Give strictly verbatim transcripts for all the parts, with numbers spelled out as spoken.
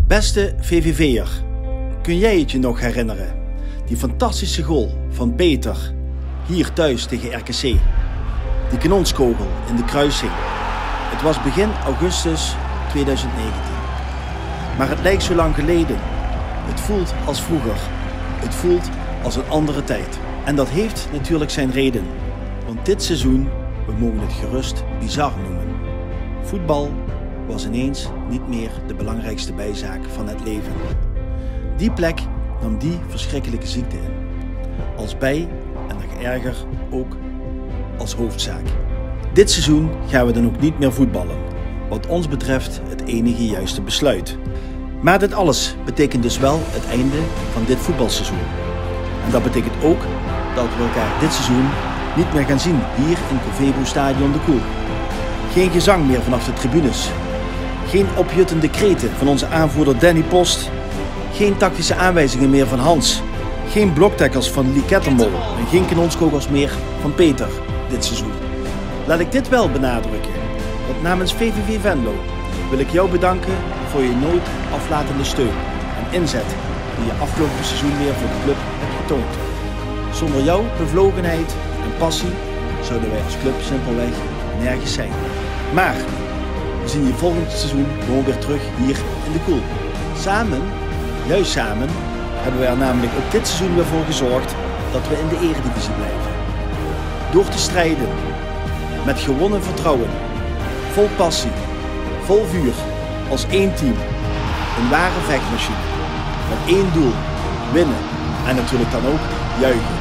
Beste V V V'er, kun jij het je nog herinneren? Die fantastische goal van Peter, hier thuis tegen R K C. Die kanonskogel in de kruising. Het was begin augustus tweeduizend negentien. Maar het lijkt zo lang geleden. Het voelt als vroeger. Het voelt als een andere tijd. En dat heeft natuurlijk zijn reden. Want dit seizoen, we mogen het gerust bizar noemen. Voetbal was ineens niet meer de belangrijkste bijzaak van het leven. Die plek nam die verschrikkelijke ziekte in. Als bij, en nog erger, ook als hoofdzaak. Dit seizoen gaan we dan ook niet meer voetballen. Wat ons betreft het enige juiste besluit. Maar dit alles betekent dus wel het einde van dit voetbalseizoen. En dat betekent ook dat we elkaar dit seizoen niet meer gaan zien hier in Covebo Stadion de Koel. Geen gezang meer vanaf de tribunes. Geen opjuttende kreten van onze aanvoerder Danny Post. Geen tactische aanwijzingen meer van Hans. Geen bloktackles van Lee Kettermol. En geen kanonskogels meer van Peter dit seizoen. Laat ik dit wel benadrukken. Want namens V V V Venlo wil ik jou bedanken voor je nooit aflatende steun en inzet die je afgelopen seizoen weer voor de club hebt getoond. Zonder jouw bevlogenheid en passie zouden wij als club simpelweg nergens zijn. Maar we zien je volgend seizoen gewoon weer terug hier in de Koel. Samen, juist samen, hebben we er namelijk ook dit seizoen weer voor gezorgd dat we in de eredivisie blijven. Door te strijden, met gewonnen vertrouwen, vol passie, vol vuur, als één team. Een ware vechtmachine, met één doel, winnen en natuurlijk dan ook juichen.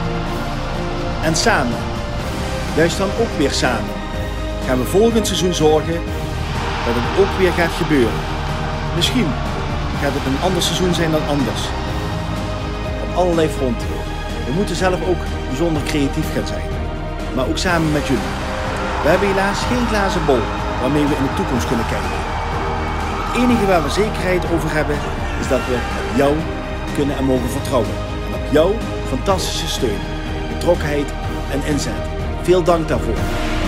En samen, juist dan ook weer samen, gaan we volgend seizoen zorgen dat het ook weer gaat gebeuren. Misschien gaat het een ander seizoen zijn dan anders. Op allerlei fronten. We moeten zelf ook bijzonder creatief gaan zijn. Maar ook samen met jullie. We hebben helaas geen glazen bol waarmee we in de toekomst kunnen kijken. Het enige waar we zekerheid over hebben is dat we op jou kunnen en mogen vertrouwen. En op jouw fantastische steun, betrokkenheid en inzet. Veel dank daarvoor.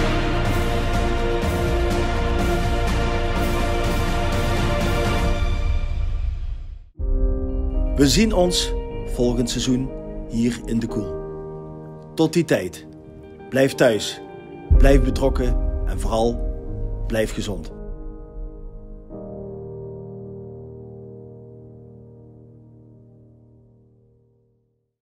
We zien ons volgend seizoen hier in de Koel. Tot die tijd, blijf thuis, blijf betrokken en vooral blijf gezond.